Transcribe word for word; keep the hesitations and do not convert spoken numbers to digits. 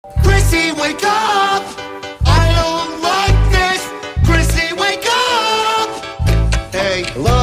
Chrissy, wake up! I don't like this! Chrissy, wake up! Hey, hello?